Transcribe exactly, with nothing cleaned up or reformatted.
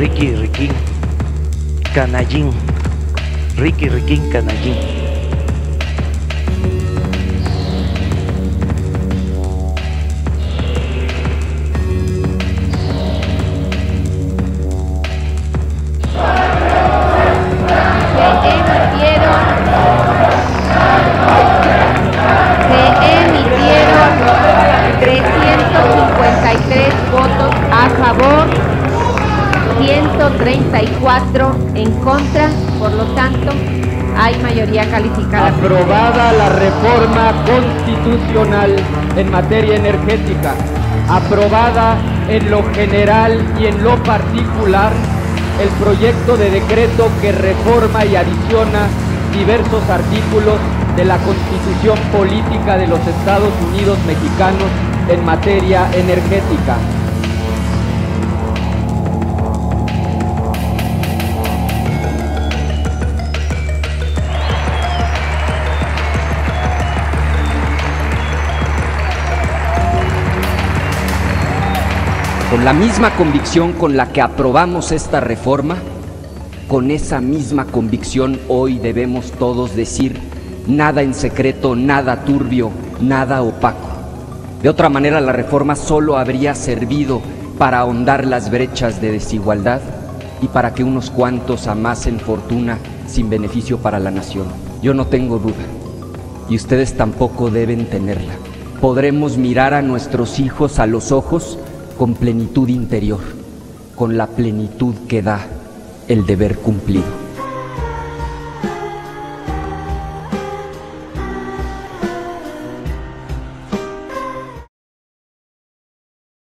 Ricky Riquín Canallín, Ricky Riquín Canallín. Votos a favor, ciento treinta y cuatro en contra, por lo tanto hay mayoría calificada. Aprobada la reforma constitucional en materia energética, aprobada en lo general y en lo particular el proyecto de decreto que reforma y adiciona diversos artículos de la Constitución Política de los Estados Unidos Mexicanos en materia energética. Con la misma convicción con la que aprobamos esta reforma, con esa misma convicción hoy debemos todos decir nada en secreto, nada turbio, nada opaco. De otra manera, la reforma solo habría servido para ahondar las brechas de desigualdad y para que unos cuantos amasen fortuna sin beneficio para la nación. Yo no tengo duda, y ustedes tampoco deben tenerla. Podremos mirar a nuestros hijos a los ojos con plenitud interior, con la plenitud que da el deber cumplido.